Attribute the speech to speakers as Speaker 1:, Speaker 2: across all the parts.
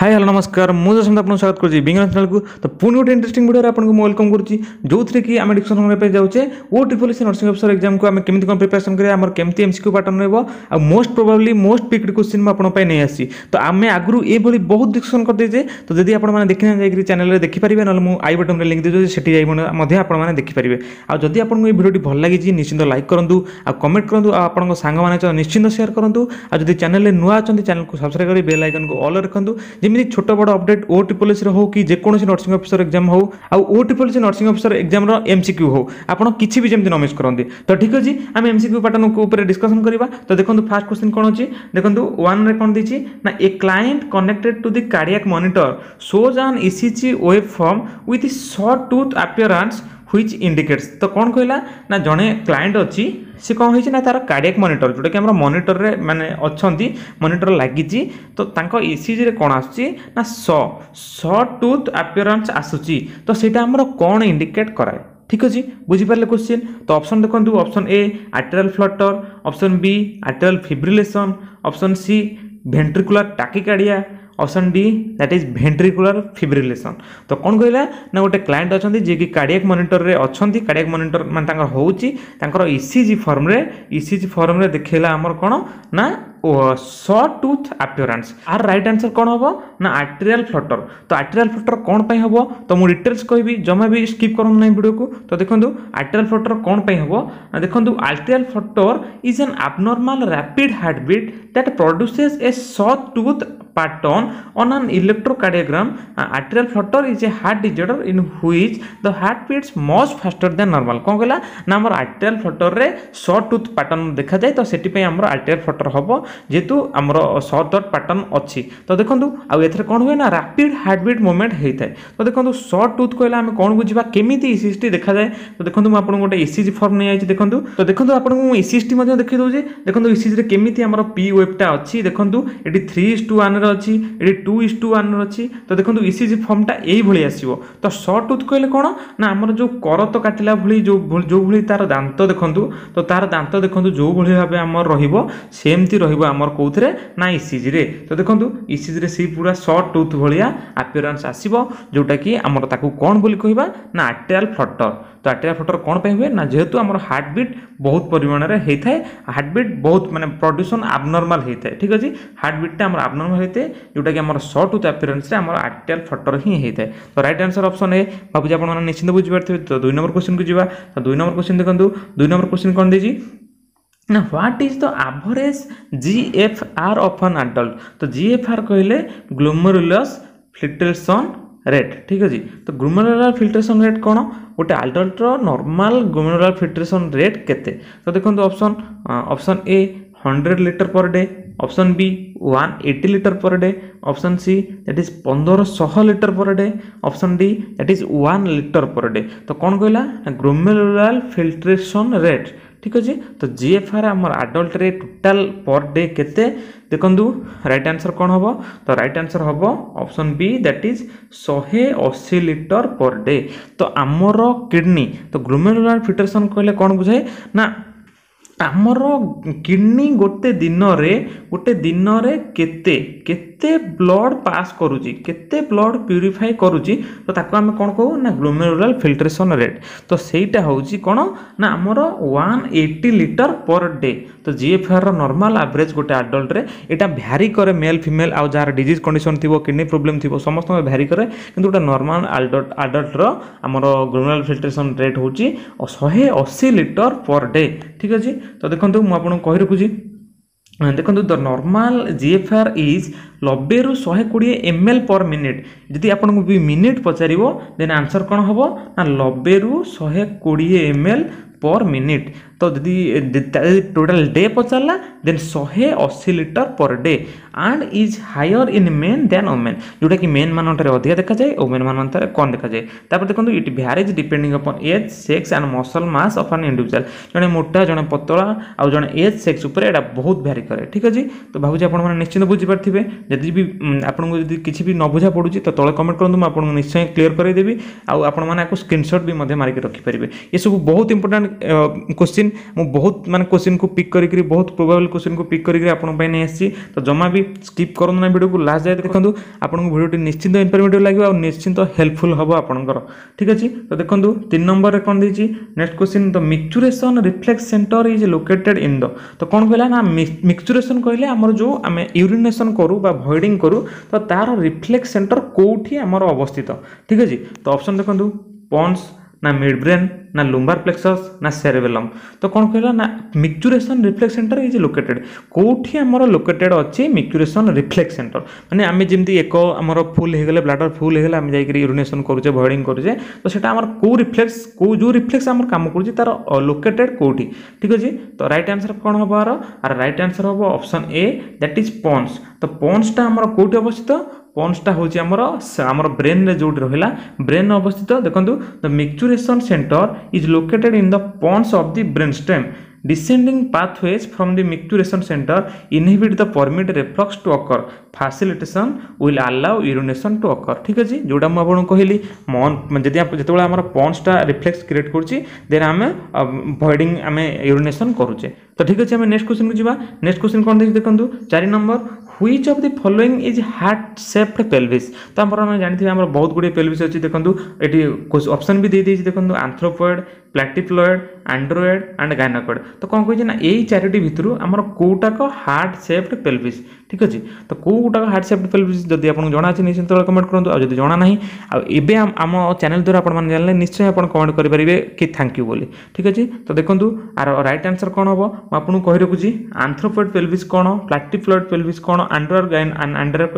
Speaker 1: Hi hello नमस्कार मुझे जसंत आपको स्वागत करुँच बिंगन चैनल को। तो पुणी गोटे इंटरेस्टिंग वीडियो आपको वेलकम करुँची जो थी कि आम डिस्कसन करने जाऊे O triple S nursing officer exam को आम केमी कौन प्रिपेरेसन करें आम केमती एमसीक्यू पैटर्न रहा most probably most picked question मुझे नहीं आसी। तो आम आगु ये बहुत डिस्कसन करदे तो जब आपने देखना जाए चैनल में देखिपारे ना मुझे आई बटन में लिंक देते से आपने देखिपारे। आदि आपको ये भिडियो भल लगी निश्चिंत लाइक करूँ आ कमेंट करूँ आपन सांग मैंने निश्चिंत सेयार करूँ। आदि चैनल नुआ अच्छा चैनल को सब्सक्राइब कर बेल आइकन को ऑल रखुँ जमी छोट बड़ अपडेट ओ ट्रिपल एस हो कि जेकोसी नर्सिंग अफिसर एग्जाम हो O triple S nursing officer exam MCQ हो आपड़ किसी भी जमी न मिस करते। तो ठीक अच्छे आम एमसीक्यू पैटर्न को ऊपर डिस्कसन करवा। तो देखो फास्ट क्वेश्चन कौन अच्छी देखो वन रे कौन देछि ना a client connected to the cardiac monitor shows an ECG wave form with short tooth appearance which indicates. तो कौन कहला ना जड़े क्लाइंट अच्छी सी कौन होइछि ना तार कार्डियक मॉनिटर जोटा कि हम मॉनिटर रे माने अच्छी मॉनिटर लगी तो तांको ईसीजी रे कौन आसुची ना शॉर्ट टूथ अपीयरेंस आसुची। तो सेटा हमर कौन इंडिकेट कराए ठीक अच्छे बुझीपारे क्वेश्चन। तो ऑप्शन देखो option A arterial flutter, option B arterial fibrillation, option C ventricular tachycardia, option D that is ventricular fibrillation. तो कौन कहला ना गोटे क्लाइंट अच्छा जी कि कार्डियक मॉनिटर रे अच्छा कार्डियक मॉनिटर मान होची ईसीजी फॉर्म रे देखला आमर कौन ना शॉर्ट टूथ अपीयरेंस। आर राइट आंसर कौन हम ना आर्टेरियल फ्लटर। तो आर्टेरियल फ्लटर कौन पे हम तो मुझे डिटेल्स कहबी जमा भी स्किप करूँ ना वीडियो को। तो देखो आर्टेरियल फ्लटर कौन पे हम ना देखो arterial flutter is an abnormal rapid heartbeat that produces a sawtooth pattern on an electrocardiogram. Arterial flutter is a heart disorder in which the heart beats much faster than normal। कौन कहला ना हमर arterial flutter रे short tooth pattern देखा जाए। तो सेटी पे हमर आर्टेरियल फ्लटर हबो जेतु हमर शॉर्ट टूथ पैटर्न अछि। तो देखंतु आ एथरे कोन होय ना रैपिड हार्ट बीट मूवमेंट हेइथाय। तो देखंतु शॉर्ट टूथ कहला हम कोन बुझिबा केमिति ईसीजी देखा जाए। तो देखंतु म आपन गोटे ईसीजी फॉर्म नै आइछि देखंतु। तो देखंतु आपन को ईसीजी मध्ये देखि दउ जे देखंतु ईसीजी रे केमिति हमर पी वेवटा अछि देखंतु एटी 3:1 रे अछि एटी 2:1 रे अछि। तो देखंतु ईसीजी फॉर्मटा एई भଳି आसीबो। तो शॉर्ट टूथ कहले कोन ना हमर जो करत काटिला भଳି जो भଳି तार दांत देखंतु। तो तार दांत देखंतु जो भଳି भाबे हमर रहिबो सेमति रहिबो हमर कोथरे ना ईसीजी रे। तो देखंतु ईसीजी रे सी पूरा शॉर्ट टूथ भलिया अपीयरेंस आसीबो जोटा कि हमर ताकू कोन बोली कहबा ना आर्टेरियल फ्लटर। तो आर्टेरियल फ्लटर कोन पे हुए ना जेहेतु हमर हार्ट बीट बहुत परिमाण रे हेइथाय हार्ट बीट बहुत माने प्रोड्यूसन एब्नॉर्मल हेइथाय ठीक अछि। हार्ट बीटा हमर एब्नॉर्मल हेइथाय जोटा कि हमर शॉर्ट टूथ अपीयरेंस रे हमर आर्टेरियल फ्लटर ही हेइथाय। तो राइट आंसर ऑप्शन ए बाबू आपण माने निश्चित बुझि पारथिबे। तो 2 नंबर क्वेश्चन को जिबा। तो 2 नंबर क्वेश्चन देखंतु 2 नंबर क्वेश्चन कोन देजी ना what is the average GFR of an adult. तो जीएफआर कहले ग्लोमेरुलस फिल्ट्रेशन रेट ठीक अछि। तो ग्लोमेरुलर फिल्ट्रेशन रेट कौन गोटे एडल्ट रो नॉर्मल ग्लोमेरुलर फिल्ट्रेशन रेट केते। तो देखो option A 100 litre per day, option B 180 litre per day, option C that is 1500 litre per day, option D that is 1 litre per day. तो कौन कहला glomerular filtration rate ठीक अच्छे। तो GFR आम एडल्ट रे टोटाल पर डे केते देखंतु राइट आंसर कौन हम तो राइट आंसर हम option B that is 180 litre per day. तो आमर किडनी तो ग्लोमेरुलर फिल्ट्रेशन कहले कौन बुझाए ना आमर किडनी गोटे दिन रे केते केते ब्लड पास करूची केते ब्लड प्यूरिफाई करूची। तो ताको आमे कोन कहू ना ग्लोमेरुलर फिल्ट्रेशन रेट। तो सेटा होउची कोन ना आमर 180 लीटर पर डे। तो जीएफआर रो नॉर्मल एवरेज गोटे एडल्ट रे एटा भ्यारी करे मेल फीमेल आ जार डिजीज कंडीशन थिबो किडनी प्रॉब्लम थिबो समस्त में भ्यारी करे किंतु गोटे नॉर्मल एडल्ट रो आमर ग्लोमेरुलर फिल्ट्रेशन रेट होउची 180 लीटर पर डे ठीक अछि। तो देखंतु मु आपन कहि रखुची देखो द नॉर्मल जीएफआर इज 90 रु 120 ml पर मिनिट। जदि आपन को मिनिट पचारिबो देन आंसर कोन हबो ना 90 रु 120 ml पर मिनिट। तो जदि टोटल डे पचारला then 180 litre per day and is higher in men than women जोटा कि मेन मानन अधिक देखा जाए वुमेन मानन कम देखा जाए। तापर देखो it varies depending upon age sex and muscle mass of an individual जने मोटा जने पतला आ जने एज सेक्स ऊपर एटा बहुत भ्यारी करे ठीक अछि। तो भाबुजी आपण माने निश्चित बुझि पारथिबे। जदि भी आपण को जदि किछि भी न बुझा पडुची तो तळे कमेंट करंतु म आपण निश्चय क्लियर करै देबी। आ आपण माने को स्क्रीनशॉट भी मध्ये मारि के रखि परिबे। ये सब बहुत इंपोर्टेंट क्वेश्चन क्वेश्चन मु बहुत माने क्वेश्चन को पिक करी बहुत प्रोबेबल क्वेश्चन को पिक करी आपन पय नै आसी तो जमा भी स्किप करन ना वीडियो को लास्ट जाय देखंतु आपन को वीडियो निश्चित इन्फॉर्मेटिव लागो और निश्चित हेल्पफुल हबो आपनकर ठीक अछि। तो देखंतु 3 नंबर रे कोन दैछि next question the micturition reflex centre is located in the तो कोन कहला ना मिक्चुरेशन कहले हमर जो हमें यूरिनेशन करू बा भॉइडिंग करू तो तार रिफ्लेक्स सेंटर कोठी हमर अवस्थित ठीक अछि। तो ऑप्शन देखंतु पॉन्स ना मिड ब्रेन ना लुम्बार प्लेक्सस ना सेरेबेलम तो कौन कहला ना micturition reflex centre is located कोठी हमर लोकेटेड अछि मिक्चुरेशन रिफ्लेक्स सेंटर माने आमे जेमती एक हमर फुल हे गेले ब्लैडर फुल हे गेले आमे जाई करी यूरिनेशन करूचे भॉइडिंग करूचे तो सेटा हमर को रिफ्लेक्स को जो रिफ्लेक्स हमर काम करूचे तार लोकेटेड कोठी ठीक अछि। तो राइट आंसर कोन हबो आर राइट आंसर हबो option A that is pons. तो पॉन्स टा हमर कोठी अवस्थित पॉन्स टा होची हमर ब्रेन रे जोट रहिला ब्रेन अवस्थित देखंतु the micturition centre is located in the pons of the brainstem. Descending pathways from the micturition center inhibit the permit reflux to occur. Facilitation will allow urination to occur. ठीक अछि जोटा म आपन कहली मन जदि आप जतबेला हमर पॉन्स टा रिफ्लेक्स क्रिएट करछि देन हमें भॉइडिंग हमें यूरिनेशन करूचे। तो ठीक अछि हमें नेक्स्ट क्वेश्चन को जिबा नेक्स्ट क्वेश्चन कोन देखि देखंतु 4 number which of the following is heart shaped pelvis. तो हमर जानिथि हमर बहुत गुडी पेल्विस अछि देखंतु एटी ऑप्शन भी दे देछि देखंतु anthropoid platypelloid android and gynaecoid. तो कौन कहि ना एई चारोटी भितरु हमर कोटा को हार्ट शेप्ड पेल्विस ठीक अछि। तो कोटा को हार्ट शेप्ड पेल्विस जदि आपन जणा अछि निश्चित कमेंट करंतु आ जदि जणा नाही आ एबे हम चैनल द्वारा आपन मान जानले निश्चय आपन कमेंट करि परिबे कि थैंक यू बोली ठीक अछि। तो देखंतु आर राइट आंसर कोन हबो म आपन कहि रखुछि आंथ्रोपॉइड पेल्विस कोन प्लैटिप्लॉइड पेल्विस कोन एंड्रोइड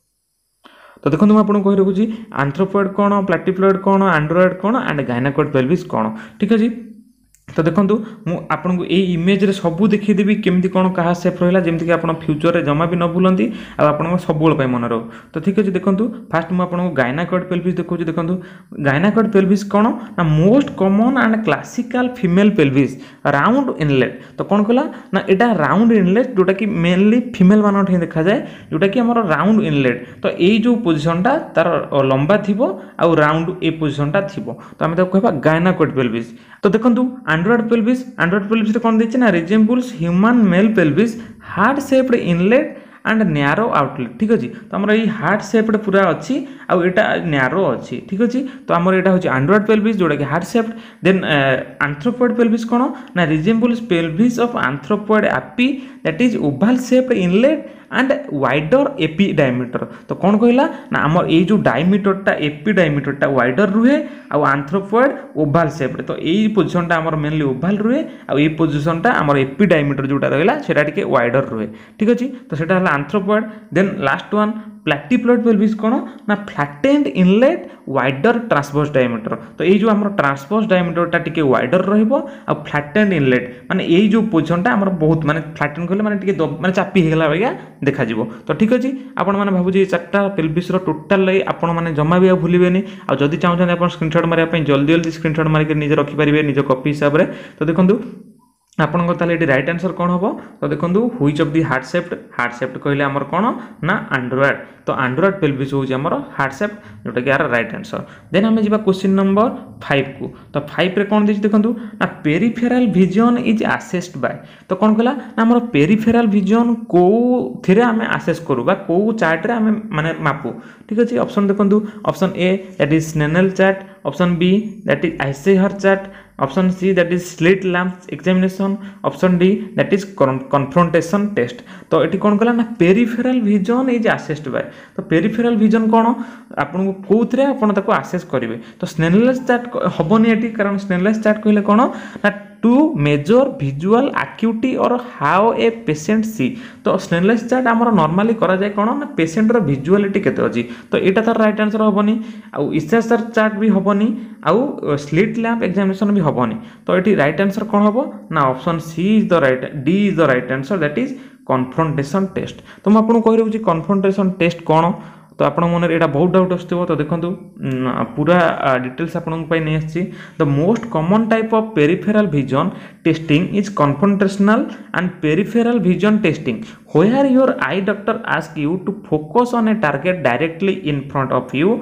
Speaker 1: तो देखो मैं आपको कही रखुची आंथ्रोपॉइड कौन प्लैटिप्लॉइड कौन एंड्रोइड कौन एंड गायनाकॉइड पेल्विस कौन ठीक अछि। तो देखो आपको ये इमेज रे सबू देखीदेवी केमती कौन कहा सेफ रहा जमीक आप फ्यूचर में जमा भी न भूलती आप सब मन रो। तो ठीक अच्छे देखो फास्ट मुझे गायनाकॉइड पेल्विस देखो देखो गायनाकॉइड पेल्विस कौन ना most common and classical female pelvis round inlet. तो कौन कहला ना एटा राउंड इनलेट जोटा कि मेनली फीमेल मान देखा जाए जोटा कि आमर राउंड इनलेट। तो यही जो पोजिशनटा तार लंबा थी आउ राउंड ए पोजिशनटा थी तो आम कहवा गायनाकॉइड पेल्विस। तो देखो एंड्रोइड पेल्विस कौन देछि ना resembles human male pelvis heart shaped inlet and narrow outlet ठीक अच्छे। तो आमर ये हार्ट शेप्ड पूरा अच्छी आउ एटा नैरो अच्छी ठीक अच्छे। तो आमर एटा होछि एंड्रोइड पेल्विस जोटा कि heart shaped then anthropoid pelvis कौन ना resembles pelvis of anthropoid ape that is oval shaped inlet and wider AP diameter. तो कौन कहला ना आमर ये जो डायमीटरटा एपी डायमीटरटा वाइडर रुहे आउ आंथ्रोपॉइड ओवल शेप्ड। तो यही पोजिशनटा आमर मेनली ओवल रुहे आउ ये पोजिशनटा आमर एपी डायमीटर जोटा रहला सेटा टिके वाइडर रुहे ठीक अछि। तो सेटा हला anthropoid then last one platypelloid pelvis कौन ना flattened inlet wider transverse diameter. तो ये जो आमर ट्रांसवर्स डायमीटरटा टिके वाइडर रहइबो आ फ्लैटेंड इनलेट माने यही जो पोजिशनटा आमर बहुत माने फ्लैटेंड कहले माने टिके माने चापी हेगला भैया देखा जिवो। तो ठीक अछि आपण माने भाबु जे चारटा पेल्विस रो टोटल लै आपण माने जमा भी भूलिबेनी आ जदी चाहउछन आपण स्क्रीनशॉट मारिया पई जल्दी जल्दी स्क्रीनशॉट मारि के निजे रखि परिबे निज कॉपी हिसाब रे। तो देखंतु आपन को ताले राइट आंसर कौन हम। तो देखो which of the heart shaped कहले आमर कौन ना एंड्रोइड। तो एंड्रोइड पेल्विस होछि आमर हार्ट शेप्ड जोटा कि यार राइट आंसर। देन हमें जीवा क्वेश्चन नंबर 5 को। तो 5 रे कौन देछि देखंतु ना peripheral vision is assessed by. तो कौन कहला ना आमर पेरिफेरल विजन को थिरे हमें असेस करू बा को चार्ट रे हमें माने मापू ठीक अछि। ऑप्शन देखंतु option A that is Snellen chart option B that is Ishihara chart option C that is slit lamp examination option D that is confrontation test. तो एटी कौन कहला ना peripheral vision is assessed by. तो peripheral vision कौन आपन कोथरे आपन ताको असेस करिवे। तो स्नेनलेस चार्ट हबोनी एटी कारण स्नेनलेस चार्ट कहले कौन ना to measure visual acuity or how a patient see. तो स्नेनलेस चार्ट आमर नॉर्मली करा जाए कौन ना पेशेंट रो विजुअलिटी केते अछि। तो एटा तार राइट आंसर हबोनी आउ इसेसर चार्ट भी हबोनी आउ स्लिट लैंप एग्जामिनेशन भी हबोनी। तो एटी राइट आंसर कौन हबो ना option C is the right D is the right answer that is confrontation test. तो मैं आपको कहि रहउछि कन्फ्रंटेशन टेस्ट कौन। तो आप मन एटा बहुत डाउट आसथिबो। तो देखंतु पूरा डिटेल्स आपन पई नै आछि। The most common type of peripheral vision testing is confrontational and peripheral vision testing where your eye doctor asks you to focus on a target directly in front of you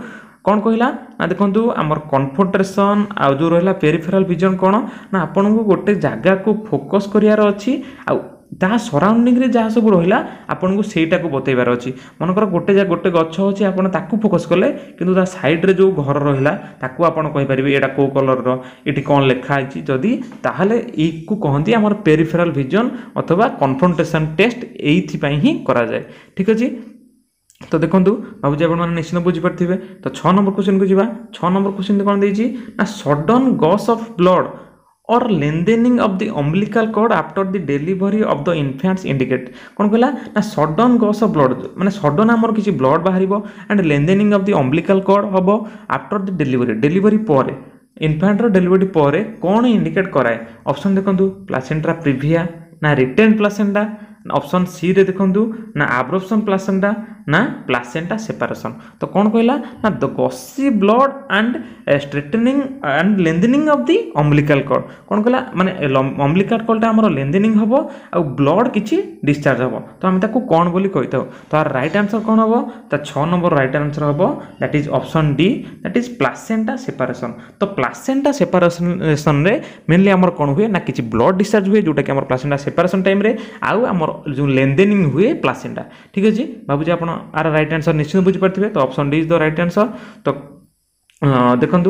Speaker 1: कौन कहला ना देखो आमर कन्फर्टेसन आउ जो रहा पेरिफेराल विजन कौन ना आपन को गोटे जगह को फोकस करार अच्छी ता सराउंडिंग रे जहाँ सब रहा आपन को सहीटा को बतैबार अच्छी मनकर गोटे गछ अच्छी आपन ताकू फोकस कले किंतु ता साइड रे जो घर रहा ताकू आपन कहि परिबे एटा को कलर रो एटी कौन लिखा है जदि ताहले ए को कहती आमर पेरिफेराल विजन अथवा कन्फ्रंटेशन टेस्ट एइथि ही करा जाए ठीक अछि। तो देखो भाजी आप निश्चित बुझीपारे तो 6 नंबर क्वेश्चन को जीवा 6 नंबर क्वेश्चन कौन देछि ना sudden gush of blood or lengthening of the umbilical cord after the delivery of the infants indicate कौन कहला ना सडन गॉस ऑफ ब्लड माने सडन आमर किसी ब्लड बाहरिबो and lengthening of the umbilical cord हबो आफ्टर द डिलीवरी पर infant delivery पर कौन इंडिकेट कराए ऑप्शन देखो प्लासेंटा प्रिविया ना रिटेन प्लासेंटा ऑप्शन सी रे देखो ना एब्जॉर्प्शन प्लासेंटा ना प्लासेंटा सेपरेशन तो कौन कहला ना the gushy blood and straightening and lengthening of the umbilical cord कौन कहला माने अम्बिलिकल कॉर्ड हमर लेंथेनिंग हबो आ ब्लड किछि डिस्चार्ज हबो तो हम ताको कौन बोली कहताओ तो आर राइट आंसर कौन हबो त 6 नंबर राइट आंसर हबो that is option D that is placenta separation तो प्लासेंटा सेपरेशन रे मेनली हमर कौन हुए ना किछि ब्लड डिस्चार्ज हुए जोटा कि हमर प्लासेंटा सेपरेशन टाइम रे आउ हमर जो लेंथेनिंग हुए प्लासेंटा ठीक अछि बाबूजी आपण आर राइट आंसर निश्चित बुझी पारथिबे तो option D is the right answer तो देखंतु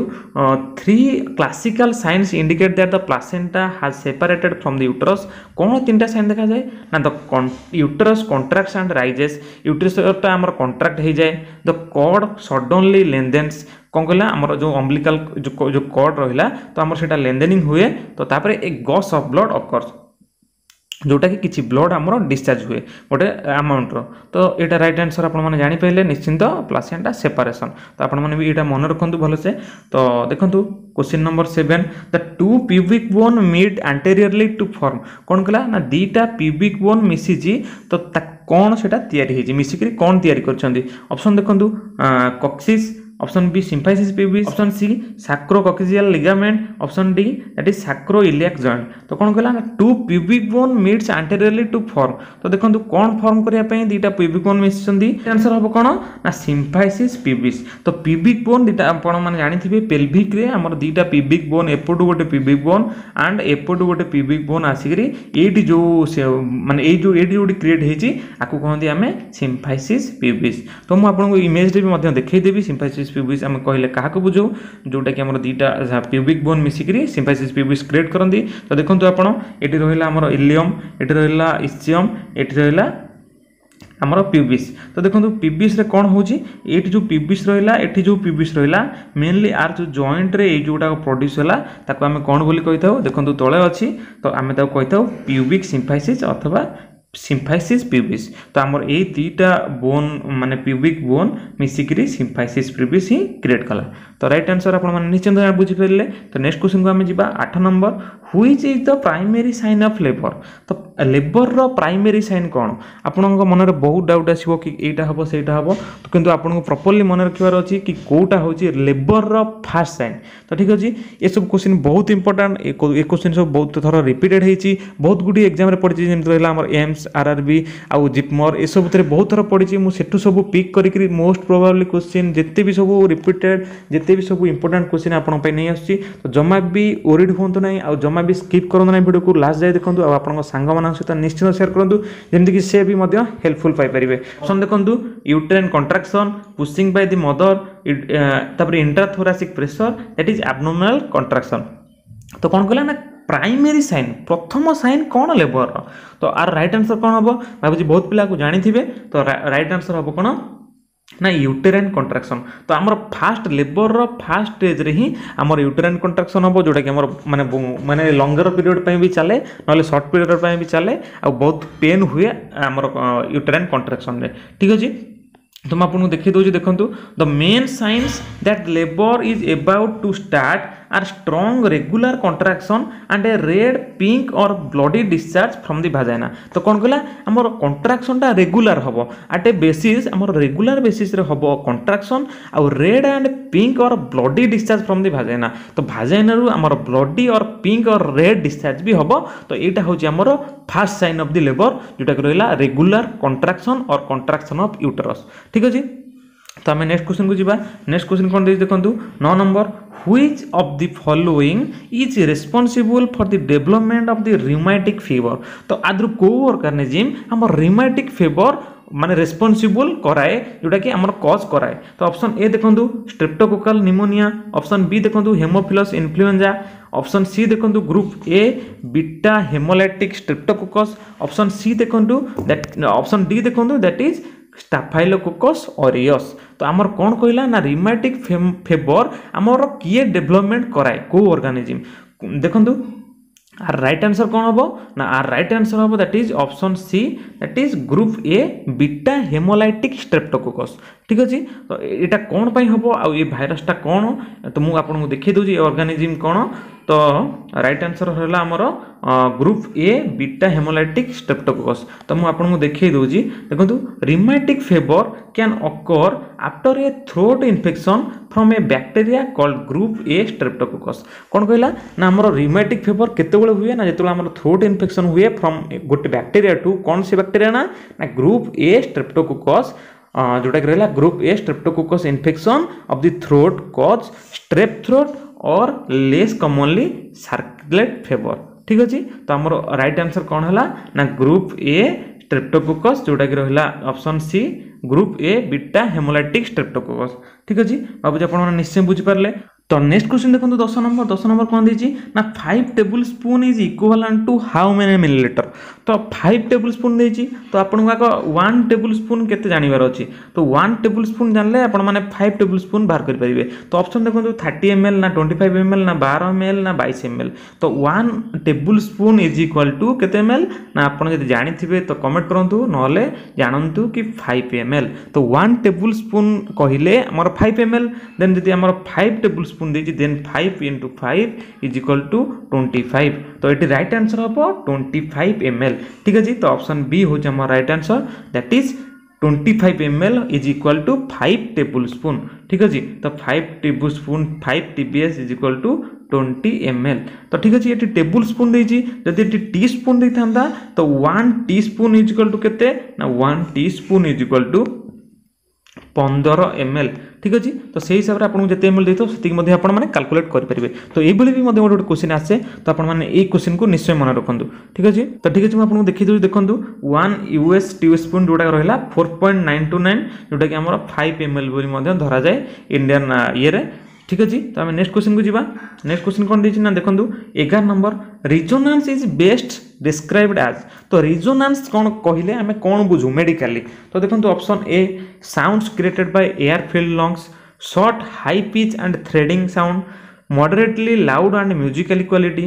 Speaker 1: 3 classical signs indicate that the placenta has separated from the uterus कौन तीनटा साइन देखा जाए ना the uterus contracts and rises uterus टा हमर कॉन्ट्रैक्ट हो जाए द कॉर्ड सडनली लेंथेन्स कौन कहला आमर जो अम्बिलिकल जो कॉर्ड रहिला तो आमर सेटा लेंथेनिंग हुए तो तापरे a gush of blood occurs जोटा कि किसी ब्लड आमर डिस्चार्ज हुए गोटे अमाउंट रो तो यहाँ राइट आंसर आप जानी पारे निश्चिंत प्लासेंटा सेपरेशन तो आप भी यहाँ मन रखु भलसे तो देखो question number 7 the 2 pubic bone meet anteriorly to form कौन कहला ना 2टा प्यूबिक बोन मिसी तो कौन से मिसिक कौन तैयारी ऑप्शन देखो coccyx option B symphysis pubis option C sacrococcygeal ligament option D that is sacroiliac joint तो कौन कहला ना 2 pubic bone meets anteriorly to form तो देखो कौन फॉर्म करिया पई 2टा प्यूबिक बोन मिसछंदी आंसर हो कोन ना सिम्फाइसिस प्यूबिस तो प्यूबिक बोन 2टा आपण माने जानिथिबे पेल्विक रे हमर 2टा प्यूबिक बोन एपटू गोटे प्यूबिक बोन एंड एपटू गोटे प्यूबिक बोन आसिकरी एटी जो माने ए जो एटी जोडी क्रिएट हेची आकु कहंदी हमें सिम्फाइसिस प्यूबिस तो हम आपन को इमेज रे भी मध्य देखै देबी सिम्फाइसिस प्यूबिस हम कहले काहा को बुझो जोटा कि हमर 2टा प्यूबिक बोन मिसिकरी सिम्फाइसिस प्यूबिस क्रिएट करंदी तो देखंतु आपण एटी रहिला हमर इलियम एटी रहिला इस्चियम एटी रहिला हमर प्यूबिस तो देखो प्यूबिस रे कौन होची एटी जो प्यूबिस रहिला एटी जो प्यूबिस रहिला मेनली आर जो जॉइंट रे ए जोटा प्रोड्यूस होला ताको हम कौन बोली कहिताओ देखो तळे अछि तो आमे ताको कहिताओ प्यूबिक सिम्फाइसिस अथवा सिम्फाइसिस प्यूबिस तो आमर ए 2टा बोन माने प्यूबिक बोन मिसिकरी सिम्फाइसिस प्यूबिस ही क्रिएट कला तो राइट आंसर आप निश्चिंत बुझी पारे तो नेक्स्ट क्वेश्चन को आम जा 8 number which is the primary sign of labour तो लेबर रो प्राइमरी साइन कौन आपण मन में बहुत डाउट आसो कि एटा हम सेटा हम तो किंतु आपको प्रॉपर्ली मन रखार अच्छी कि कौटा हूँ लेबर रो फास्ट साइन तो ठीक अच्छे ये सब क्वेश्चन बहुत इंपोर्टेंट ये क्वेश्चन सब बहुत थर रिपीटेड होती बहुत गुडी एग्जाम पड़ी जमी रहा एम्स आरआरबी आउ जिपमर ये सब बहुत थर पड़ी मुझे सब पिक करी मोस्ट प्रोबेबली क्वेश्चन जिते भी सब रिपीटेड जिते भी सब इंपोर्टेंट क्वेश्चन आपंप नहीं आसूँ तो जमा भी ओरिड हूँ ना आ जमा भी स्किप करूँ ना वीडियो को लास्ट जाए देखो आप सांग सहित निश्चित शेयर करूँ जमीक सी भी हेल्पफुल पाइपर ऑप्शन देखो uterine contraction pushing by the mother intrathoracic pressure that is abnormal contraction तो कौन कहला ना प्राइमरी साइन प्रथम साइन कौन लेबर तो आर राइट आंसर कौन हम भाई बहुत पिला को जानी थे तो राइट आंसर हम कौन ना यूटेराइन कंट्राक्शन तो आमर फास्ट लेबर रो फास्ट स्टेज रे ही आमर यूटेराइन कंट्राक्शन हम जोटा कि आमर माने माने लॉन्गर पीरियड पे भी चले ना शॉर्ट पीरियड पे भी चले आ बहुत पेन हुए आमर यूटेराइन कंट्राक्शन रे ठीक अछि तो मैं आपको देखी दूसरी देखो the main signs that labour is about to start are strong regular contraction and a red pink or bloody discharge from the vagina तो कौन कहला आमर कंट्राक्शन टा रेगुलर हम एट ए बेसिस आमर रेगुलर बेसिस रे हम कंट्राक्शन आ red and pink or bloody discharge from the vagina तो भाजाइना रु आमर ब्लडी और पिंक और रेड डिस्चार्ज भी हम तो यहाँ हूँ आमर first sign of the labour जोटा कि रहा रेगुलर कंट्राक्शन और कंट्राक्शन ऑफ यूटरस ठीक अच्छे तो आम नेक्स्ट क्वेश्चन को जीवा। नेक्स्ट क्वेश्चन कौन देखो देखो 9 number which of the following is responsible for the development of the rheumatic fever. तो आदर को ऑर्गेनिज्म हम रिमाइटिक फीवर माने रेस्पॉन्सिबल कराए जोटा कि आमर कज कराए। तो ऑप्शन ए देखो स्ट्रेप्टोकोकल निमोनिया, ऑप्शन बी देखो हेमोफिलस इन्फ्लुएंजा, ऑप्शन सी देखो group A beta haemolytic streptococcus, option C देखो दैट ऑप्शन डी देखो दैट इज स्टाफाइलोकोकस ऑरियस। तो आमर कौन कहला ना रिमाइटिक फेवर आमर किए डेवलपमेंट कराए को ऑर्गेनिज्म। देखो आर राइट आंसर कौन हम ना आर राइट आंसर हम that is option C that is group A beta haemolytic streptococcus. ठीक अच्छे। तो यहाँ कौन पाई हम आउ ये भाइरसटा कौन तो मुझे आपको देखी दूसरी ऑर्गेनिज्म कौन। तो राइट आंसर है आमर group A beta haemolytic streptococcus. तो मुझे आपको देखी दूसरी देखो rheumatic fever can occur after a throat infection from a bacteria called group A streptococcus. कौन कहला ना आमर रिमाइटिक फेवर केतेबेले हुए ना जो आमर थ्रोट इन्फेक्शन हुए फ्रॉम गोटे बैक्टेरिया टू कौन से बैक्टेरिया ना ग्रुप ए स्ट्रेप्टोकोकस जोटा कि रहा group A streptococcus infection of the throat cause strep throat or less commonly circulate fever. ठीक अच्छे। तो आमर राइट आंसर कौन है ना ग्रुप ए स्ट्रेप्टोकोकस जोटा कि रहा option C group A beta haemolytic streptococcus. ठीक अच्छे। भावुँ आप निश्चय बुझीपारे। तो नेक्स्ट क्वेश्चन देखो 10 नंबर। 10 नंबर कौन देती ना 5 tablespoon is equivalent to how many millilitre. तो 5 टेबल स्पून देती तो आपको आग 1 टेबल स्पून केते जानिबार अछि। तो 1 टेबल स्पून जानले आपण माने 5 टेबल स्पून बाहर कर परिबे। तो ऑप्शन देखो 30 ml ना 25 ml ना 12 ml ना 22 ml। तो 1 tablespoon is equal to केते ml ना आपण जदि जानि थिबे तो कमेंट करंतु नहले जानंतु कि 5 ml। तो 1 टेबल स्पून कहिले हमर 5 ml देन जदि हमर 5 टेबल स्पून देछि then 5 into 5 is equal to 25। तो ये राइट आंसर हम 25 ml। ठीक है जी। तो ऑप्शन बी हो हमर right answer that is 25 ml is equal to 5 tablespoon. ठीक है जी। तो 5 tablespoon 5 TBS is equal to 20 ml। तो ठीक अच्छे। ये टेबल स्पून देछि जदि ये टी स्पून दे था तो 1 teaspoon is equal to केते ना 1 teaspoon is equal to 15 ml। ठीक अच्छे। तो से हिसाब से आपको जिते ml देते से मैंने कैलकुलेट करेंगे। तो ये भी गोटे क्वेश्चन आसे तो आपने क्वेश्चन को निश्चय मन रखु। ठीक अच्छे। तो ठीक अच्छे मुझे देखी दूसरी देखो 1 US टी स्पून जोटा रहा 4.929 जोटा कि 5 ml धरा जाए इंडियन ये। ठीक अच्छे। तो आम नेक्स्ट क्वेश्चन को जीवा। नेक्स्ट क्वेश्चन कौन देछि ना देखो 11 number resonance is best described as. तो रिजोनेंस कौन कहले आम कौन बुझू मेडिकली। तो देखो option A sounds created by air filled lungs, short high pitch and threading sound, moderately loud and musical quality,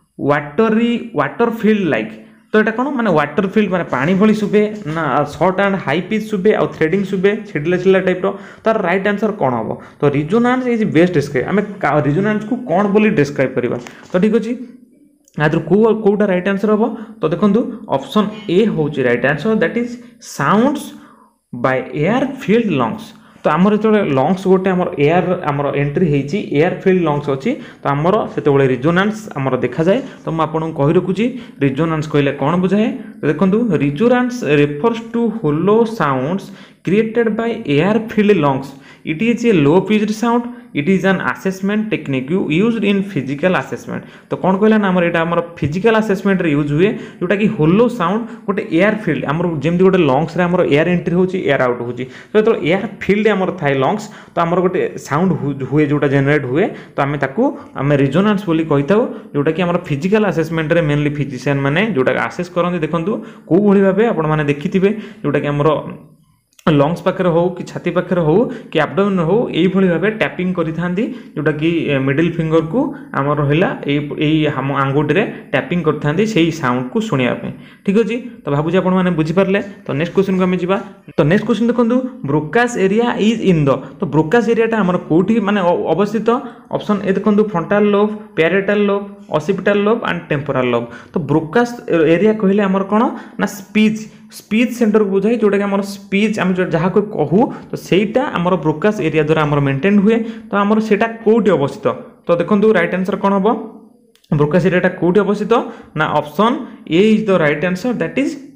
Speaker 1: water filled like. तो यहाँ कौन माने वाटर फील्ड माने पानी भली शुभे ना शॉर्ट एंड हाई पिच शुभे आ थ्रेडिंग शुभे छिड़ला छिड़ला टाइप रो। तार राइट आंसर कौन हम। तो रिजोनेंस इज बेस्ट डिस्क्राइब आम रिजोनेंस को कौन बोली डिस्क्राइब करवा। तो ठीक अच्छे। आदर कोटा राइट आंसर हम। तो देखो ऑप्शन ए हूँ right answer that is sounds by air filled lungs. तो आमर जो लंग्स गोटे आमर एयर आमर एंट्री होती एयर फील्ड लंग्स अच्छी तो आमर से रिजोनेंस आमर देखा जाए। तो मुझे आपको कही रखुची रिजोनेंस कहले कौन बुझाए। तो देखो resonance refers to hollow sounds created by air filled lungs. It is a low pitched sound, it is an assessment technique used in physical assessment. तो कौन कहला ना आमर एटा फिजिकल असेसमेंट रे यूज हुए जोटा कि होलो साउंड गोटे एयर फील्ड आमर जेमती गोटे लंग्स रे आमर एयर एंट्री होची एयर आउट होची। तो जो एयर फील्ड आमर थाए लंग्स तो आमर गोटे साउंड हुए जोटा जनरेट हुए तो आम ताकू आम रिजोनेंस बोली कही था जोटा कि आमर फिजिकल असेसमेंट रे मेनली फिजिशियन माने जोटा आसेस करते देखो कौ भली भाबे आपण माने देखिथिबे जोटा कि आमर लंग्स पाखे हो कि छाती पाखे हो कि एब्डोमेन हो यही भाव टैपिंग करी जोटा कि मिडिल फिंगर को आमर रहा आंगुठी रे टैपिंग करते से साउंड को शुणापी। ठीक अच्छे। तो भावुँ आप बुझीपारे। तो नेक्स्ट क्वेश्चन को आम जा। तो नेक्स्ट क्वेश्चन देखो Broca's area is in the. तो ब्रोकास एरियाटा आमर कौटी माने अवस्थित। ऑप्शन ए देखो frontal lobe, parietal lobe, occipital lobe and temporal lobe. तो ब्रोकास एरिया कहले आमर कौन ना स्पीच सेंटर को बुझाई जोटा कि आमर स्पीच आम जहाँ को कहू तो सहीटा आमर ब्रोकास एरिया द्वारा आमर मेंटेन हुए। तो आमर सेटा कोठी अवस्थित। तो देखो राइट आंसर कौन हम ब्रोकास एरियाटा कोठी अवस्थित ना option A is the right answer that is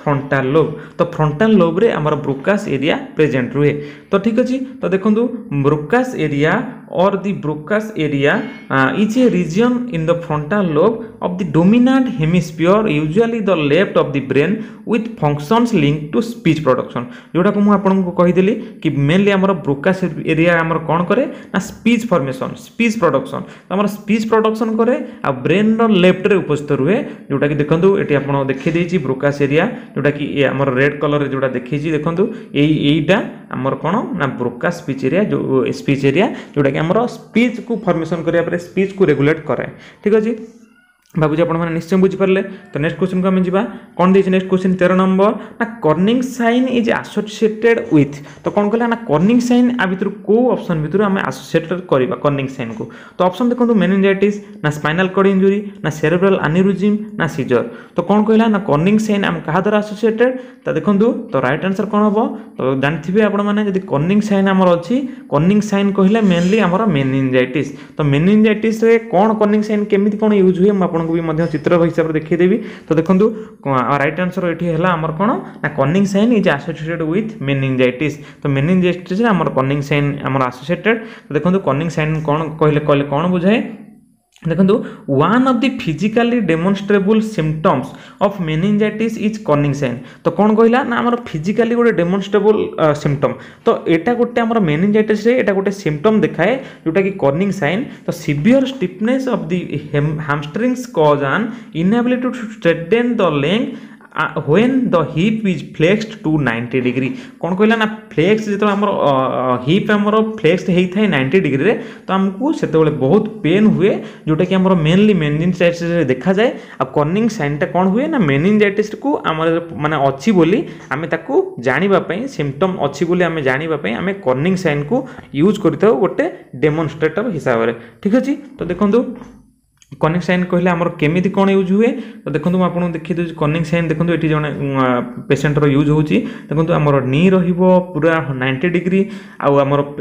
Speaker 1: frontal lobe तो फ्रंटाल लोब रे हमर ब्रोकास एरिया प्रेजेंट रुहे तो ठीक अछि तो देखंतु Broca's area or the Broca's area is a region in the frontal lobe of the dominant hemisphere usually the left of the brain with functions linked to speech production जोटा को मु आपन को कहि देली कि मेनली हमर ब्रोकास एरिया हमर कोन करे ना स्पीच फॉर्मेशन स्पीच प्रोडक्शन हमर स्पीच प्रोडक्शन करे आ ब्रेन रो लेफ्ट रे उपस्थित रुहे जोटा कि देखंतु एटी आपन देखि देछि ब्रोकास एरिया जोटा कि हमर रेड कलर रे जोटा देखिछि देखंतु एईटा हमर कोन ना ब्रोकास स्पीच एरिया जो स्पीच एरिया जोटा कि हमर स्पीच को फॉर्मेशन करिया पर स्पीच को रेगुलेट करे ठीक अछि भाबुजी आपण माने निश्चय बुझी परले तो नेक्स्ट क्वेश्चन को हम जिबा कोन देछि नेक्स्ट क्वेश्चन 13 नंबर ना cornering sign is associated with तो कोन कहला ना कॉर्निंग साइन आ भितर को ऑप्शन भितर हम एसोसिएटेड करबा कॉर्निंग साइन को तो ऑप्शन देखंतु मेनिंजाइटिस ना स्पाइनल कॉर्ड इंजुरी ना सेरेब्रल एन्यूरिज्म ना सीजर तो कोन कहला ना कॉर्निंग साइन हम कहा द्वारा एसोसिएटेड तो देखंतु तो राइट आंसर कोन होबो तो जानथिबे आपण माने जदी कॉर्निंग साइन हमर अछि कॉर्निंग साइन कहले मेनली हमर मेनिंजाइटिस तो मेनिंजाइटिस रे कोन कॉर्निंग साइन केमिति कोन यूज हुए हम भी मध्य चित्र हिसाब से देखिए देवी तो देखंतु राइट आंसर एठी हला हमर कोन ना cornering sign is associated with meningitis तो मेनिंजाइटिस रे हमर कॉर्निंग साइन हमर एसोसिएटेड तो देखंतु कॉर्निंग साइन कोन कहले कोन बुझाए देखंतु one of the physically demonstrable symptoms of meningitis is Kernig sign तो कोन कहला ना हमर फिजिकली गोटे डेमोन्स्ट्रेबल सिम्पटम तो एटा गोटे हमर मेनिंजाइटिस रे एटा गोटे सिम्पटम देखाए जोटा कि कॉर्निंग साइन तो severe stiffness of the hamstrings cause an inability to straighten the leg when the hip is flexed to 90 degree कौन कहला ना फ्लेक्स जो हमर हिप हमर फ्लेक्स हेई थाए 90 डिग्री रे तो हमको सेते बेले बहुत पेन हुए जोटा कि हमर मेनली मेनिंजाइटिस रे देखा जाए आ कॉर्निंग साइन टा कोन हुए ना मेनिंजाइटिस को हमर माने अछि बोली हमें ताकू जानिबा पई सिम्पटम अछि बोली हमें जानिबा पई हमें कॉर्निंग साइन को यूज करथाउ गोटे डेमोन्स्ट्रेटर हिसाब रे ठीक अछि तो देखंतु कॉर्निंग साइन कहले हमर केमिति कोन यूज हुए तो देखंतु आपन देखि दउ कॉर्निंग साइन देखंतु एठी जने पेशेंट रो यूज होउची देखंतु हमर नी रहिबो पूरा 90 डिग्री आ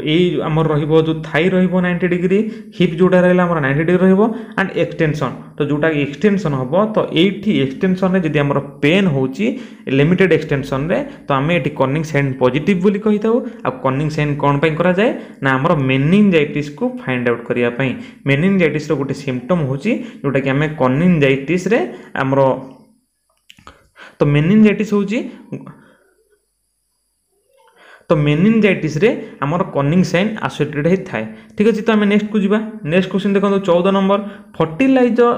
Speaker 1: हमर रहिबो जो थाई रहिबो 90 डिग्री हिप जोटा रहला हमर 90 डिग्री रहिबो एंड एक्सटेंशन तो जोटा एक्सटेंशन हबो तो एठी एक्सटेंशन रे जदी हमर पेन होउची लिमिटेड एक्सटेंशन रे तो हमें एठी कॉर्निंग साइन पॉजिटिव बोली कहिताउ आ कॉर्निंग साइन कोन पई करा जाय ना हमर मेनिंजाइटिस को फाइंड आउट करिया पई मेनिंजाइटिस रो गोटे सिम्पटम जोटा कि हमें कॉर्निंजाइटिस रे हमरो तो मेनिंजाइटिस होची तो मेनिंजाइटिस रे हमर कॉर्निंग साइन एसोसिएटेड हे थाए ठीक अछि तो हमें नेक्स्ट को जिबा नेक्स्ट क्वेश्चन देखंतु 14 नंबर फर्टिलाइजर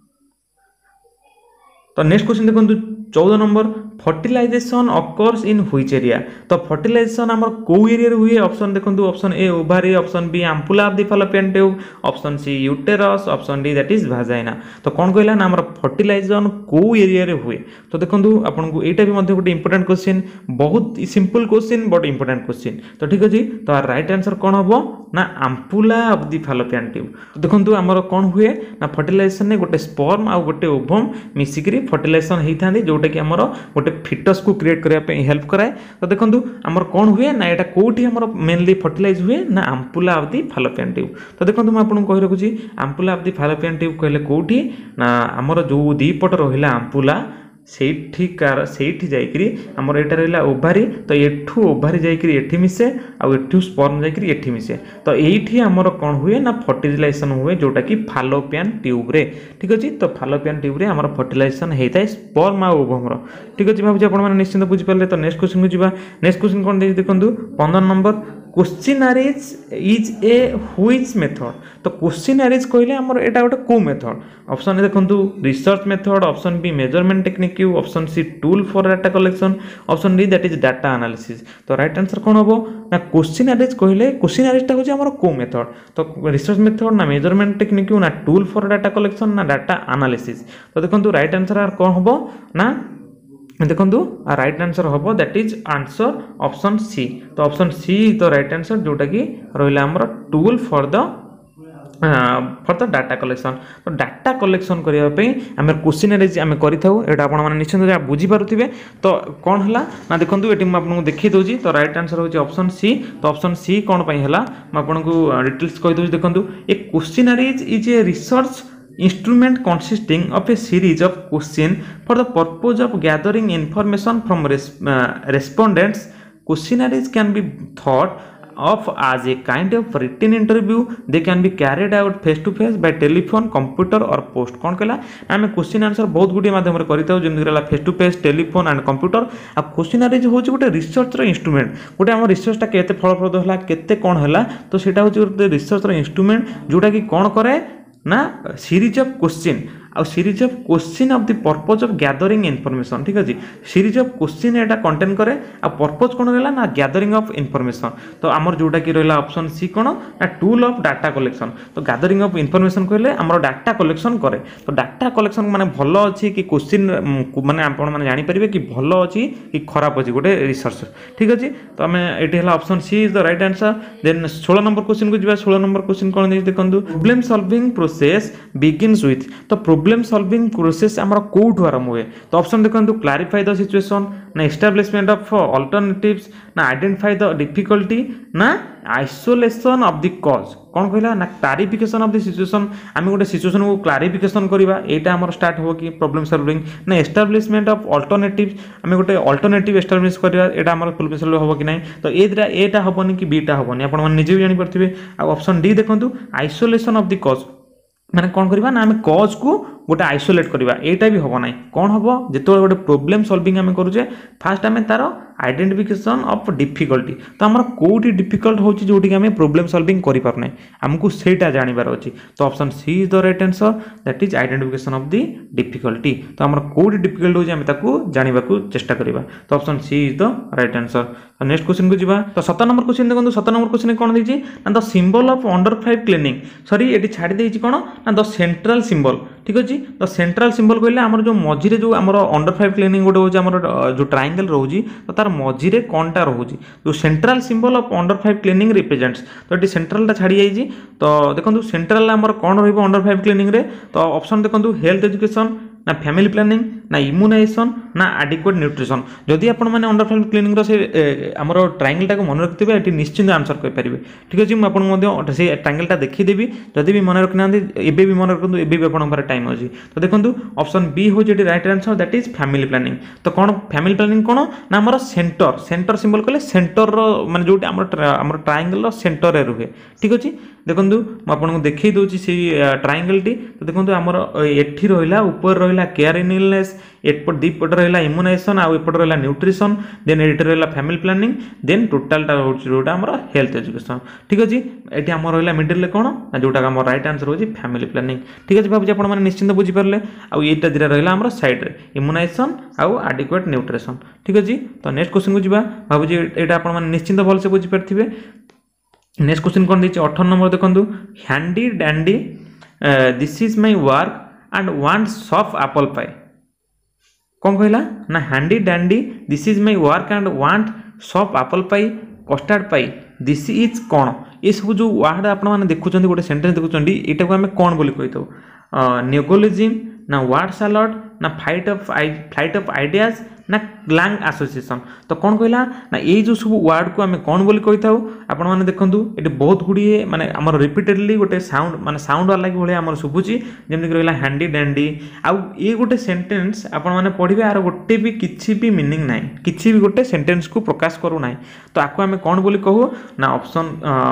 Speaker 1: तो नेक्स्ट क्वेश्चन देखंतु 14 number fertilization occurs in which area तो फर्टिलाइजेशन हमर को एरिया रे हुए ऑप्शन देखंतु option A ovary option B ampulla of the fallopian tube option C uterus option D that is vagina तो कोन कहला ना हमर फर्टिलाइजेशन को एरिया रे हुए तो देखंतु आपन को एटा भी मध्ये गोटे इंपोर्टेंट क्वेश्चन बहुत simple question but important question तो ठीक अछि तो राइट आंसर कोन हबो ना ampulla of the fallopian tube तो देखंतु हमर कोन हुए ना फर्टिलाइजेशन ने गोटे स्पर्म आ गोटे ओवम मिसिकरी फर्टिलाइजेशन हेई थांदी जोटा कि हमर गोटे फिटस को क्रिएट करिया पे हेल्प कराए तो देखंतु हमर कोन हुए ना एटा कोठी हमर मेनली फर्टिलाइज हुए ना ampulla of the fallopian tube तो देखंतु हम आपन कहि रखुची ampulla of the fallopian tube कहले कोठी ना हमर जो दीपट रहिला एम्पुला सेठी जाइकरी हमर एटा रहला ओभारी तो एठू ओभारी जाइकरी एठी मिसे आ एठू स्पर्म जाइकरी एठी मिसे तो एठी हमर कोन हुए ना फर्टिलाइजेशन हुए जोटा कि फैलोपियन ट्यूब रे ठीक अछि तो फैलोपियन ट्यूब रे हमर फर्टिलाइजेशन हेताय स्पर्म आ ओवम रो ठीक अछि भाबु आपण माने निश्चित बुझि परले तो नेक्स्ट क्वेश्चन को जिबा नेक्स्ट क्वेश्चन कोन दे देखंतु 15 number questionnaires is a which method तो क्वेश्चनरीज कहले हमर एटा गोटे को मेथड ऑप्शन ए देखंतु research method option B measurement technique option C tool for data collection option D that is data analysis तो राइट आंसर कोन होबो ना क्वेश्चनरीज कहले क्वेश्चनरीज ता होची हमर को मेथड तो रिसर्च मेथड ना मेजरमेंट टेक्निक ना टूल फॉर डाटा कलेक्शन ना डाटा एनालिसिस तो देखंतु राइट आंसर आर कोन होबो ना देखंतु राइट आंसर होबो that is answer option C तो ऑप्शन सी तो राइट आंसर जोटा कि रहिला हमर tool for the data collection तो डाटा कलेक्शन करिया पे हम क्वेश्चनरीज हम करिथाउ एटा आपण माने निश्चित बुझी पारुथिबे तो कोन हला ना देखंतु एटी म आपन देखि दोजी तो राइट आंसर होची ऑप्शन सी तो ऑप्शन सी कोन पई हला म आपन को डिटेल्स कहि दोजी देखंतु a questionnaires is a research instrument consisting of a series of questions for the purpose of gathering information from respondents. Questionnaires can be thought of as a kind of written interview. They can be carried out face to face by telephone, computer or post. कौन कहला आम question answer बहुत गुटे माध्यम करता जमी face to face telephone and computer आ question हूँ गोटे रिसर्चर इंस्ट्रूमेंट गोटे आम रिसर्चटा केते फलप्रद है केते कौन है तो सेटा हूँ गोटे रिसर्चर इंस्ट्रूमेंट जोटा कि कौन करे ना सीरीज ऑफ क्वेश्चन आ series of question of the purpose of gathering information ठीक अच्छे सीरीज ऑफ क्वेश्चन एटा कंटेन करे आ पर्पज कौन रहा ना गैदरिंग ऑफ इनफॉरमेशन तो आमर जोटा कि रहा ऑप्शन सी कौन ना टूल ऑफ डाटा कलेक्शन तो गैदरिंग ऑफ इनफॉरमेशन कहले आमर डाटा कलेक्शन करे तो डाटा कलेक्शन माने भलो अच्छी कि क्वेश्चन माने आपण माने जानि परिबे कि भलो अच्छी कि खराब अच्छी गोटे रिसर्च ठीक अच्छे तो आम ये option C is the right answer then 16 number question को जी 16 नंबर क्वेश्चन कौन देखते देखो problem solving process begins with तो प्रॉब्लम सॉल्विंग प्रोसेस आमर कोठू आरंभ हुए तो ऑप्शन देखो क्लारिफाई द सिचुएशन ना एस्टाब्लिशमेंट ऑफ अल्टरनेटिव्स ना आइडेंटिफाई द डिफिकल्टी ना आइसोलेशन ऑफ द कॉज कौन कहला ना क्लारिफिकेशन ऑफ द सिचुएशन आम गोटे सिचुएशन को क्लारिफिकेशन करवा एटा आमर स्टार्ट हो कि प्रॉब्लम सॉल्विंग ना एस्टाब्लिशमेंट ऑफ अल्टरनेटिव्स आम गोटे अल्टरनेटिव एस्टाब्लिश करवा एटा आमर प्रॉब्लम सॉल्व हो कि नहीं तो एटा हबनी कि बीटा हबनी आपण माने निजे भी जानि परथिबे आ ऑप्शन डी देखंतु आइसोलेशन ऑफ द कॉज माने कौन करवा ना आम कॉज को गोटे आइसोलेट करवा एटा भी हम ना कौन हम जो गोटे प्रॉब्लम सॉल्विंग आम करुचे फास्ट आम तार आइडेंटिफिकेशन ऑफ डिफिकल्टी तो आम कौटी डिफिकल्ट हो जोटि आम प्रॉब्लम सॉल्विंग करि पारने आमको सेटा जानिबार अछि तो option C is the right answer that is identification of the difficulty तो आम कौटी डिफिकल्ट हो आम ताकू जानिबा को चेष्टा करबा तो option C is the right answer तो नेक्स्ट क्वेश्चन को जीवा तो 17 नंबर क्वेश्चन देखो 17 नंबर क्वेश्चन कौन देछि ना the symbol of under 5 clinic sorry एटी छाडी देछि कोन ना द सेंट्रल सिंबल ठीक अछि तो सेंट्रल सिंबल कहले हमर जो मझिरे जो हमर अंडर 5 क्लीनिंग गोटे होछि हमर जो ट्रायंगल रहउछि तो तार मझिरे कोनटा रहउछि जो central symbol of under 5 clinic represents तो एटी सेंट्रलटा छाडी जाइछि तो देखंतु सेंट्रल हमर कोन रहइबो अंडर 5 क्लीनिंग रे तो ऑप्शन देखंतु हेल्थ एजुकेशन ना फैमिली प्लानिंग ना इम्यूनाइजेशन ना एडिक्वेट न्यूट्रिशन जदि आपण माने अंडर 5 क्लीनिंग रो से हमर ट्रायंगलटा को मन रखथिबे एटी निश्चित आंसर कहि परिबे ठीक अछि म आपण मध्ये से ट्रायंगलटा देखि देबी जदि भी मन रखनांदी एबे भी मन रखंतु एबे भी आपण पर टाइम अछि तो देखंतु ऑप्शन बी हो जेटी right answer that is family planning तो कोन फैमिली प्लानिंग कोन ना हमर सेंटर सिंबल कहले सेंटर रो माने जोटी हमर ट्रायंगल रो सेंटर रे रुहे ठीक अछि देखंतु म आपण को देखि दोछि से ट्रायंगल टी तो देखंतु हमर एठी रहिला ऊपर रहिला केयर इन इलनेस एपट दीपट रहिला इम्यूनाइजेशन आ एपट रहिला न्यूट्रिशन देन एठी रहिला फैमिली प्लानिंग देन टोटल टा होछि जोटा हमर हेल्थ एजुकेशन ठीक अछि एठी हमर रहिला मिडिल ले कोन ना जोटा हमर राइट आंसर होछि फैमिली प्लानिंग ठीक अछि बाबू आपण माने निश्चित बुझि परले आ एटा दिरा रहिला हमर साइड रे इम्यूनाइजेशन आ एडिक्वेट न्यूट्रिशन ठीक अछि तो नेक्स्ट क्वेश्चन को जिबा बाबू जी एटा आपण माने निश्चित भल से बुझि परथिबे नेक्स्ट क्वेश्चन कौन देखिए 18 नंबर देखो handy dandy this is my work and want soft apple pie कौन कहला ना handy dandy this is my work and want soft apple pie custard pie this is कौन ये सब जो वर्ड आपण माने देखुचंदी गोटे सेंटेंस देखुचंदी एटा को हमें कौन बोली कहितो नियोगोलिज्म ना वर्ड सैलड ना फ्लाइट ऑफ आइडियाज ना ग्लैंग एसोसिएशन तो कौन कहला ना ये जो सब वर्ड को हमें कौन बोली कहि थाउ आपण माने देखंतु एटी बहुत गुडी माने हमर रिपीटेडली गोटे साउंड माने साउंड वाला कि भले हमर सुबुची जेमि कहला हैंडी डैंडी आ ये गोटे सेंटेंस आपण माने पढिबे आरो गोटे भी किछि भी मीनिंग नाही किछि भी गोटे सेंटेंस को प्रकाश करू नाही तो आको हमें कौन बोली कहू ना option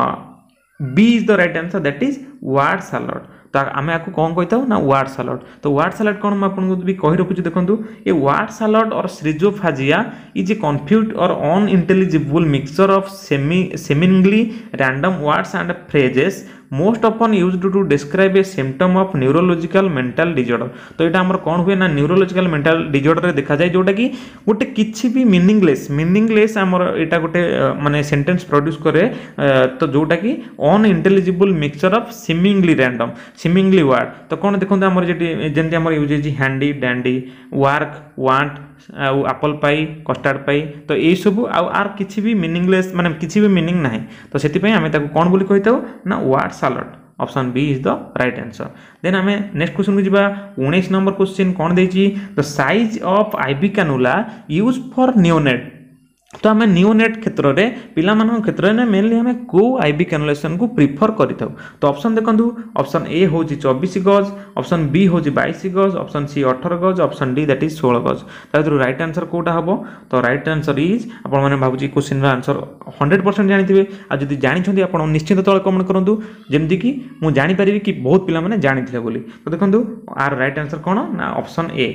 Speaker 1: B is the right answer that is word salad तो आम आपको कौन कही ना वर्ड सैलड तो वर्ड सैलड कौन मैं आपको भी कही रखुच्छी देखो ये word salad or schizophasia is a confuse or unintelligible mixture of seemingly random words and phrases most often used to describe a symptom of neurological mental disorder तो यहाँ आमर कौन हुए ना न्यूरोलॉजिकल मेंटल डिजॉर्डर देखा जाए जोटा कि गोटे किछि भी मीनिंगलेस आमर एटा गोटे माने सेंटेंस प्रोड्यूस करे तो जोटा कि unintelligible mixture of seemingly word तो कौन देखो आमर जेमती आमर यूज होती handy dandy work want apple pie custard pie तो ये सब आर किछि भी मीनिंगलेस माने किछि भी मीनिंग नाही तो सेति पई हमें ताको कोन बोली कहिताउ ना word salad option B is the right answer then हमें नेक्स्ट क्वेश्चन को जिबा 19 नंबर क्वेश्चन कोन देछि the size of IV cannula use for neonate तो आम नियोनेट क्षेत्र में पिला क्षेत्र में मेनली आम कौ आईबी कैनुलेशन को प्रिफर करिथाउ। तो ऑप्शन देखंतु ऑप्शन ए हूँ 24 गज, ऑप्शन बी हूँ 22 गज, ऑप्शन सी 18 गज, ऑप्शन डी दैट इज 16 गज। तो राइट आंसर कोटा हम? तो राइट आंसर इज आपने भावी क्वेश्चन आंसर 100% जानी आ जब जानी आप निश्चित तले कमेंट करूँ जमती कि मुझे जानीपारि कि बहुत पिला जानी बोली। तो देखो आर राइट आंसर कौन ना ऑप्शन ए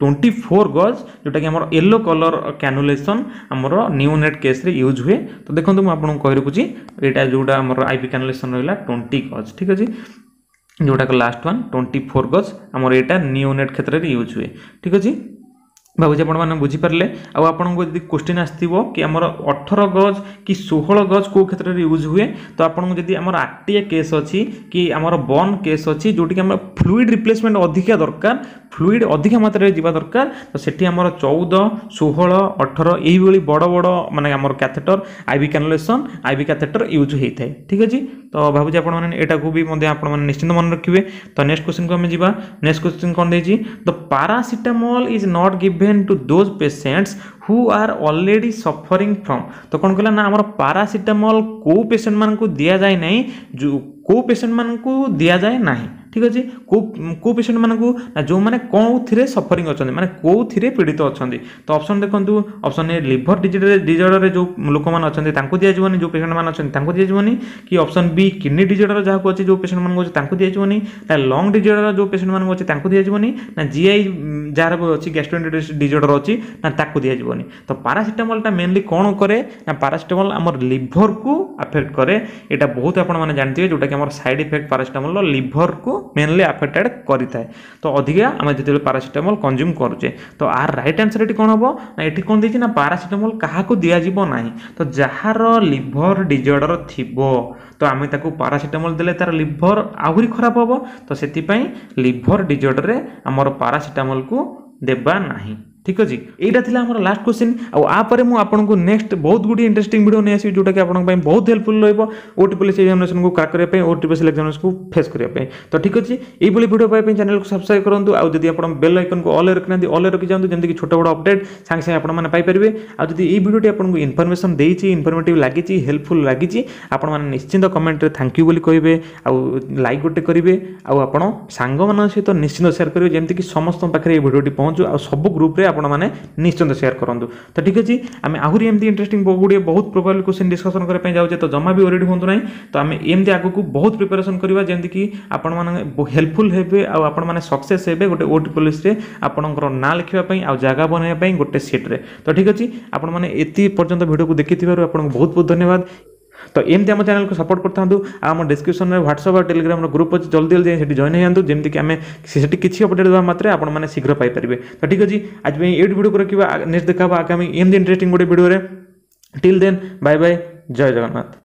Speaker 1: 24 गज जोटा कि आम येलो कलर कैनुलेशन आमर नियोनेट केस रे यूज हुए। तो देखो मुझे आपको कही रखुची यहाँ जोटा आम आईबी कैनुलेशन रहा 20 गज ठीक अच्छे जोटा लास्ट वन 24 गज आमर यहाँ नियोनेट क्षेत्र में यूज हुए ठीक अच्छे। भावी आपने बुझीपारे आपको जब क्वेश्चन आसो कि आमर 18 गज कि 16 गज कौ क्षेत्र में यूज हुए तो आपको जब आम आरटीए केस अच्छी कि आमर बर्न केस अच्छी जोटि आम फ्लूइड रिप्लेसमेंट अधिका दरकार फ्लूइड अधिक मात्रा जीवा दरकार तो सेठी आमर 14 16 18 यही बड़ बड़ माने आमर catheter IV cannulation IV catheter use होता है ठीक अच्छे। तो भावी आपटा को भी निश्चिंत मन रखिए। तो नेक्स्ट क्वेश्चन को आम जा नेक्स्ट क्वेश्चन कौन देती the paracetamol is not given to those patients who are already suffering from. तो कौन कहला ना आमर पैरासिटामोल को पेशेंट मान को दिया जाए नहीं जो को पेशेंट मान को दिया जाए नहीं ठीक अच्छे को पेशेंट मान को जो मैंने कौन थे सफरिंग अच्छा माने कौ थे पीड़ित अच्छा। तो ऑप्शन देखो ऑप्शन ए लिवर डिजर्डर जो लोक मैंने अच्छा दिजानी जो पेशेंट मैंने अच्छा दिजानी कि ऑप्शन बी किडनी डिजर्डर जहाँ को अच्छे जो पेशेंट मान अच्छे दिजानी ना लंग डिजर्डर जो पेशेंट मान अच्छे दिजानी ना जीआई जार अच्छी गैस्ट्रोएंटेरिटिस डिजर्डर अच्छी ना ताकू दिजानी। तो पैरासिटामोल मेनली कौन करे ना पैरासिटामोल आमर लिभर को अफेक्ट करे यहाँ बहुत आपने जानते जोटा कि आम साइड इफेक्ट पैरासिटामोल लिभर को मेनली अफेक्टेड करि थाए। तो अधिका आम जो पैरासिटामोल कंज्यूम करुचे तो आर राइट आंसर ये कौन हम ना ये कौन देना पैरासिटामोल क्या दिज्व ना तो जार लिभर डिजर्डर थीबो तो आम ताको पैरासिटामोल देले तार लिभर आहरी खराब हम तो से लिभर डिजर्डर रे आमर पैरासिटामोल को देबा नहीं ठीक अच्छे। यहाँ था आम लास्ट क्वेश्चन आपर मुझे नेक्स्ट बहुत गुड इंटरेस्टिंग वीडियो नहीं आसो जोटा कि आपको बहुत हेल्पफुल रहा ओटी पुलिस एग्जामिनेशन को क्रैक करने ओटीपीएससी एग्जामिनेशन को फेस करने। तो ठीक अच्छे ये वीडियो पाई चैनल को सब्सक्राइब करूँ आदि आप बेल आइकन को ऑल रखना ऑल रखी जाऊँ जमीन छोट बड़ अपडेट सांगे सांगे आपने पाइपर आदि ये वीडियो आपको इनफर्मेशन देती इनफर्मेटिव लगी हेल्पफुल लगी आपने निश्चिंत कमेंट थैंक यू बोली कहे लाइक गोटे करेंगे आपड़ सांग मान सहित निश्चिंत सेयार करेंगे जमीन कि समस्त पाखे भिडियोटी पहुँचू आ सब ग्रुप रे आपण माने निश्चिंत शेयर करूँ। तो ठीक अच्छे आम आहरी एमती इंटरेस्टिंग गुड़े बहुत प्रोफाइल क्वेश्चन डिस्कसन करने जाऊे तो जमा भी ओरिड हूँ ना तो आम एमती आगक बहुत प्रिपेरेसन करवा जमीन कि आपण मैंने हेल्पफुल हे आपण मैंने सक्सेस हे गोटे ओटी पुलिस आपंकर ना लिखापी आ जगह बनवाई गोटे सीट्रे। तो ठीक अच्छे आपण मैंने एति पर्यंत वीडियो को देखी आपको बहुत बहुत धन्यवाद। तो एमती आम चैनल को सपोर्ट करता आम डिस्क्रिप्शन में व्हाट्सएप और टेलीग्राम ग्रुप अच्छे जल्दी जल्दी जाए जॉइन हो जातु जमीन कि आम से किसी अपडेट देवा मात्रे आपने शीघ्र पाइपर। तो ठीक अच्छे आज ये वीडियो को रखा नेक्स्ट देखा आगामी एमती इंटरेस्टिंग गोटे video till then bye bye जय जगन्नाथ।